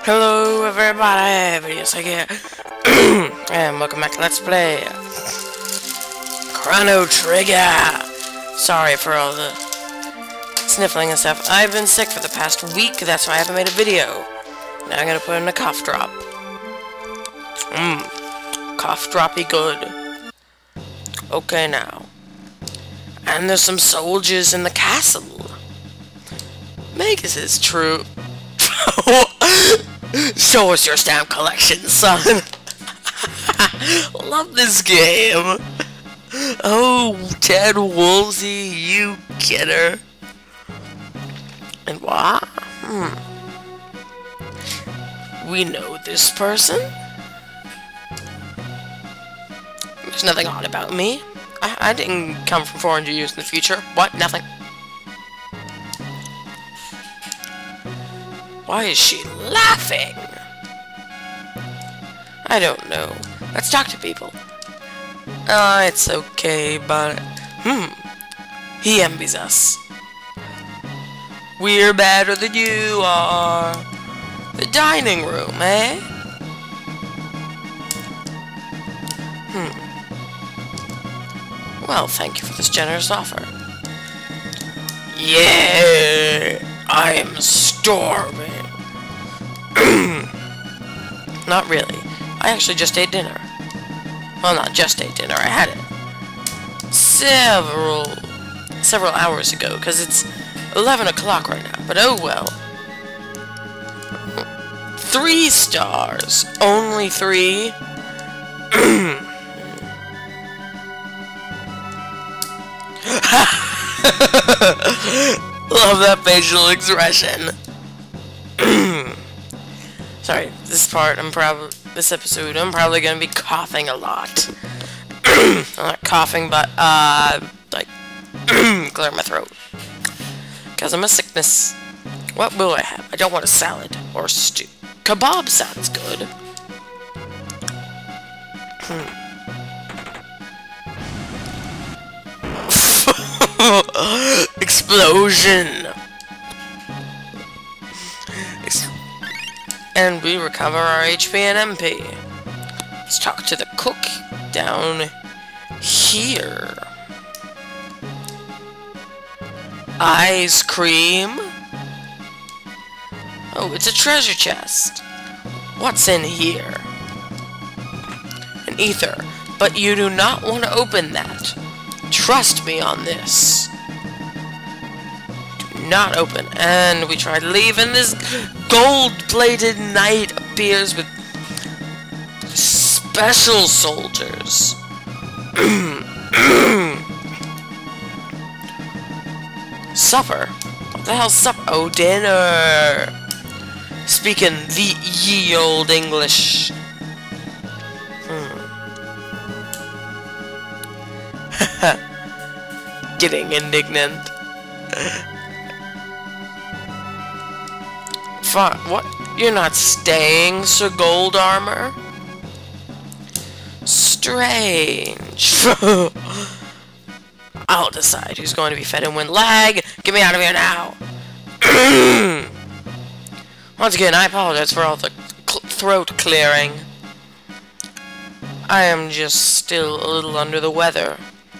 Hello everybody, videos here, and welcome back to Let's Play Chrono Trigger. Sorry for all the sniffling and stuff. I've been sick for the past week, that's why I haven't made a video. Now I'm gonna put in a cough drop. Cough droppy good. Okay now. And there's some soldiers in the castle. Magus is true. Show us your stamp collection, son. Love this game. Oh, Ted Woolsey, you kidder. And what? We know this person? There's nothing odd about me. I didn't come from 400 years in the future. What? Nothing. Why is she laughing? I don't know. Let's talk to people. It's okay, but... He envies us. We're better than you are. The dining room, eh? Well, thank you for this generous offer. Yeah! I am starving. Not really. I actually just ate dinner. Well, not just ate dinner. I had it several hours ago, because it's 11 o'clock right now. But oh well. 3 stars. Only 3. Love that facial expression. Sorry, this episode, I'm probably gonna be coughing a lot. I'm not coughing, but, like, clear my throat. Because I'm a sickness. What will I have? I don't want a salad or stew. Kebab sounds good. Explosion! And we recover our HP and MP. Let's talk to the cook down here. Ice cream? Oh, it's a treasure chest. What's in here? An ether. But you do not want to open that. Trust me on this. Do not open. And we try leaving. This gold-plated knight appears with special soldiers. Supper? What the hell's supper? Oh, dinner. Speaking the ye old English. Getting indignant. What? You're not staying, Sir Gold Armor? Strange. I'll decide who's going to be fed and when. Lag! Get me out of here now! Once again, I apologize for all the throat clearing. I am just still a little under the weather.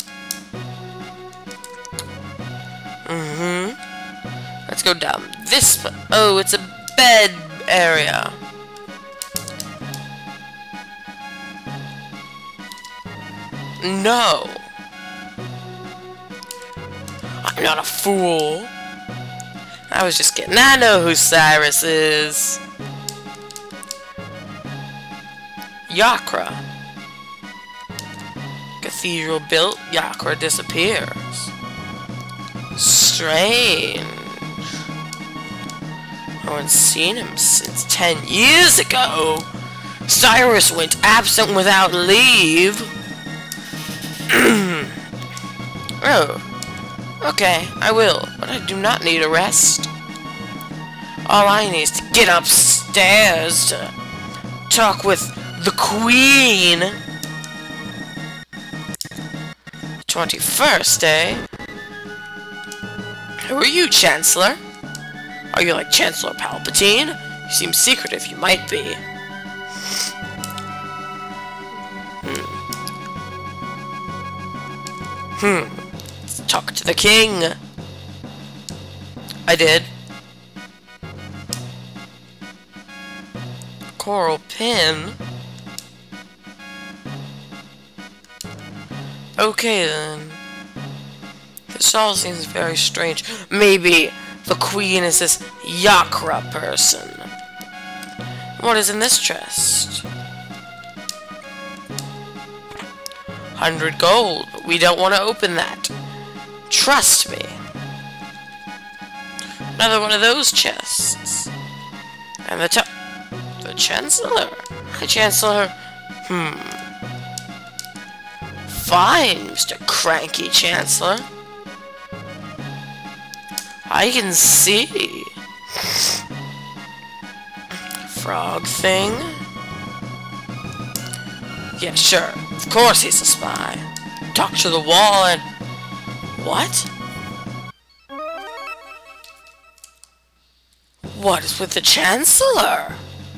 Let's go down this... Oh, it's a bed area. No. I'm not a fool. I was just kidding. I know who Cyrus is. Yakra. Cathedral built, Yakra disappears. Strange. I haven't seen him since 10 years ago. Cyrus went absent without leave. Oh. Okay, I will, but I do not need a rest. All I need is to get upstairs to talk with the Queen. 21st, eh? Who are you, Chancellor? Are you like Chancellor Palpatine? You You seem secretive. You might be. Let's talk to the king. I did. Coral pin? Okay then. This all seems very strange. Maybe the queen is this Yakra person. What is in this chest? 100 gold, but we don't want to open that. Trust me. Another one of those chests. And the Chancellor. Hi, Chancellor. Fine, Mr. Cranky Chancellor. I can see. Frog thing. Yeah, sure. Of course he's a spy. Talk to the wall and... What? What is with the Chancellor?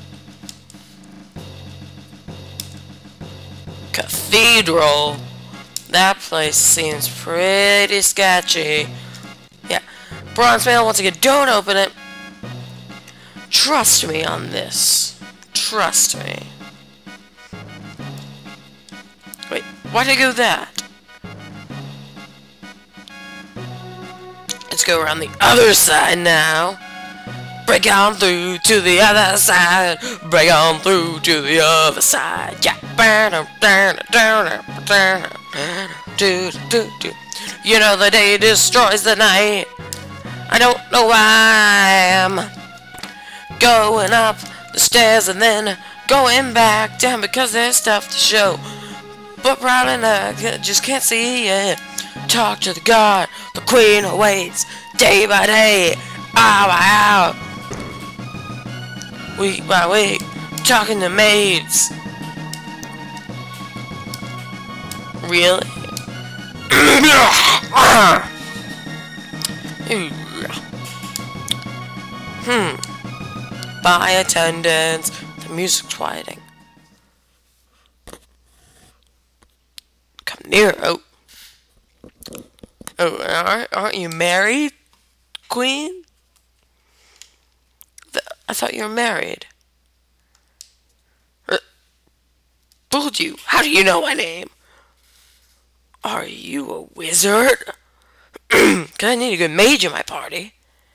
Cathedral. That place seems pretty sketchy. Yeah. Bronze mail, once again, don't open it. Trust me on this. Trust me. Wait, why'd I go that? Let's go around the other side now. Break on through to the other side. Break on through to the other side. Yeah. You know the day destroys the night. I don't know why I'm going up the stairs and then going back down because there's stuff to show. But probably not, just can't see it. Talk to the god, the queen awaits day by day, hour by hour, week by week, talking to maids. Really? By attendance. The music's quieting. Come near. Oh, aren't you married, Queen? I thought you were married. Fooled you. How do you know my name? Are you a wizard? Cause I need a good mage in my party.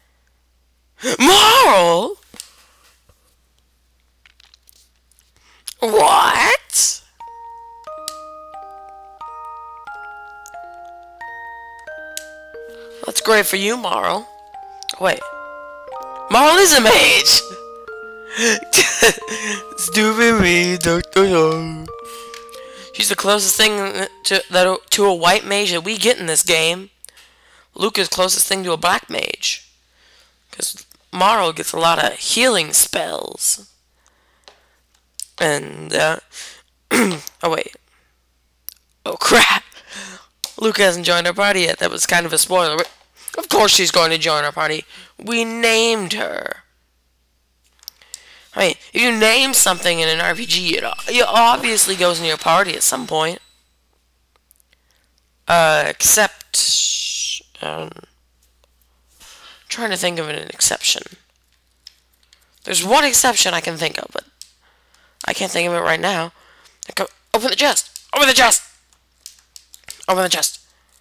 Marl? What? That's great for you, Marl. Wait. Marl is a mage! Stupid me, Dr. She's the closest thing to a white mage that we get in this game. Luca's closest thing to a black mage. Because Marl gets a lot of healing spells. And, oh wait. Oh crap! Luca hasn't joined our party yet. That was kind of a spoiler. Of course she's going to join our party. We named her. I mean, if you name something in an RPG, it obviously goes in your party at some point. Except... trying to think of an exception. There's one exception I can think of, but I can't think of it right now. Open the chest! Open the chest! Open the chest!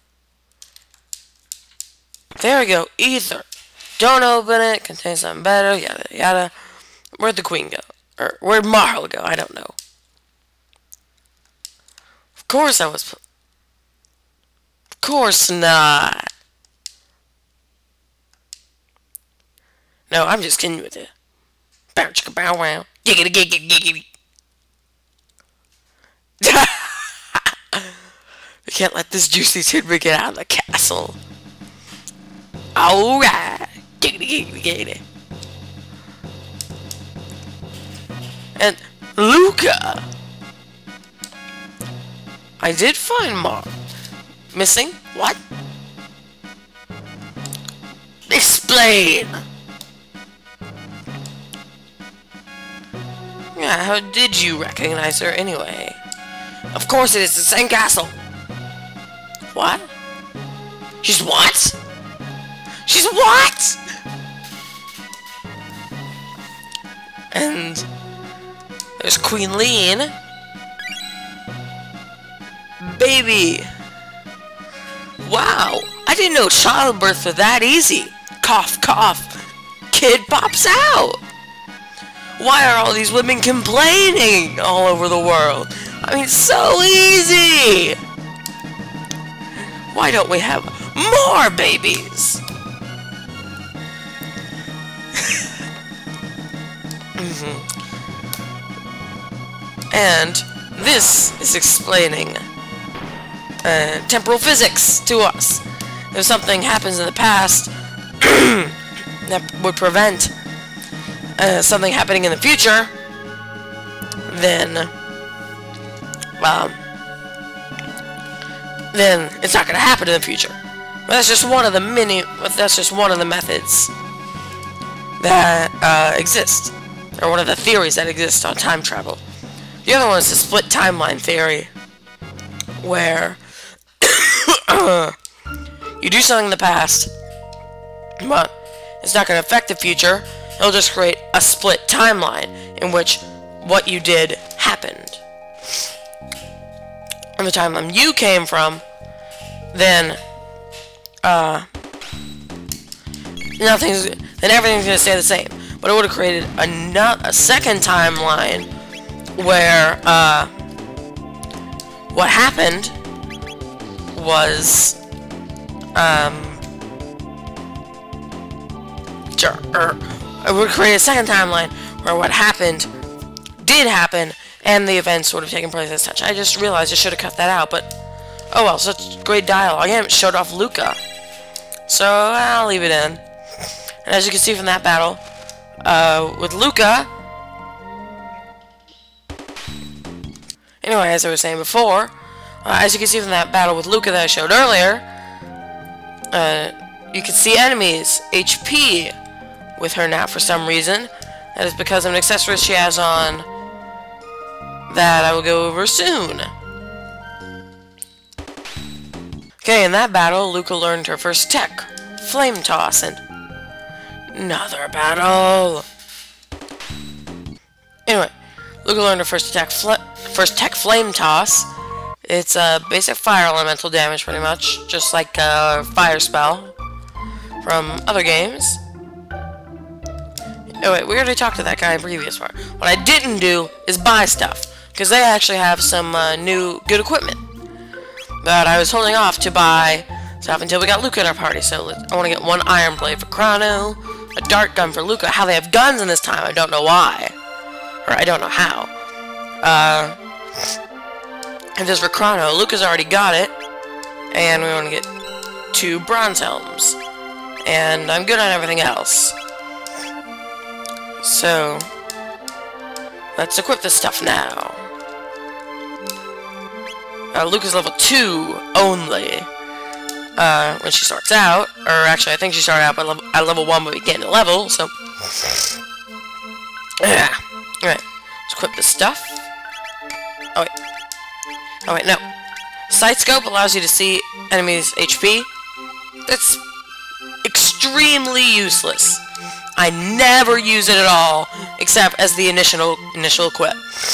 There we go. Ether. Don't open it. Contains something better. Yada yada. Where'd the queen go? Or where'd Marl go? I don't know. Of course I was... Of course not. No, I'm just kidding with you. Bow chicka bow wow. Giggity giggity giggity. We can't let this juicy tidbit get out of the castle. Alright. Giggity giggity giggity. And Luca! I did find Marl. Missing? What? Explain! Yeah, how did you recognize her anyway? Of course it is the same castle! What? She's what? She's what?! And there's Queen Lean. Baby! Wow! I didn't know childbirth was that easy! Cough, cough! Kid pops out! Why are all these women complaining all over the world? I mean, so easy! Why don't we have more babies? And this is explaining temporal physics to us. If something happens in the past that would prevent something happening in the future, then it's not going to happen in the future. But that's just one of the methods that exist, or one of the theories that exist on time travel. The other one is the split timeline theory, where you do something in the past, but it's not going to affect the future. It'll just create a split timeline in which what you did happened. And the timeline you came from, then everything's going to stay the same. But it would have created a second timeline where what happened was it would create a second timeline where what happened did happen and the events would have taken place as such. I just realized I should have cut that out, but oh well, such great dialogue. I haven't showed off Luca, so I'll leave it in. And as you can see from that battle with Luca, anyway, as I was saying before, as you can see from that battle with Luca that I showed earlier, you can see enemies HP with her now for some reason. That is because of an accessory she has on that I will go over soon. Okay, in that battle, Luca learned her first tech, Flame Toss, and another battle. Anyway, Luca learned her first tech, Flame Toss. It's a basic fire elemental damage, pretty much, just like a fire spell from other games. Oh wait, we already talked to that guy in the previous part. What I didn't do is buy stuff, because they actually have some new good equipment. But I was holding off to buy stuff until we got Luca in our party, so I want to get one iron blade for Chrono, a dart gun for Luca. How they have guns in this time, I don't know why. Or I don't know how. And just for Chrono, Luca's already got it, and we want to get 2 bronze helms. And I'm good on everything else. So, let's equip this stuff now. Luca's level 2 only when she starts out. Or actually, I think she started out at level 1, but we gained a level, so... Yeah. Alright, let's equip this stuff. Oh wait. Oh wait, no. Sight Scope allows you to see enemies' HP. That's extremely useless. I never use it at all, except as the initial equip.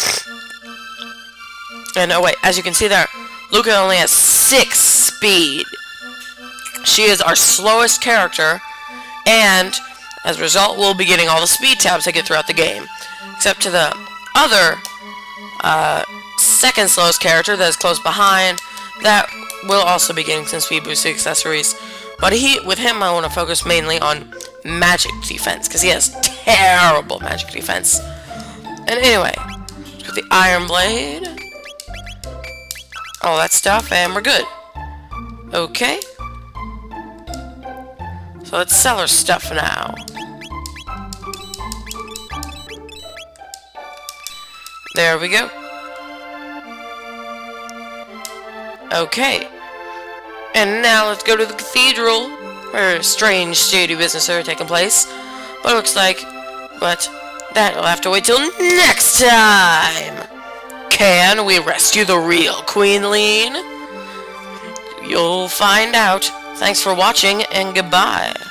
And oh wait, as you can see there, Luca only has 6 speed. She is our slowest character, and as a result, we'll be getting all the speed tabs I get throughout the game. Except to the other second slowest character that is close behind, that will also be getting some speed boosting accessories. But with him, I want to focus mainly on magic defense, because he has terrible magic defense. And anyway, let's get the Iron Blade, all that stuff, and we're good. Okay. So let's sell our stuff now. There we go. Okay. And now let's go to the cathedral, where strange, shady business are taking place. But it looks like, That you'll have to wait till next time! Can we rescue the real Queen Lean? You'll find out. Thanks for watching, and goodbye.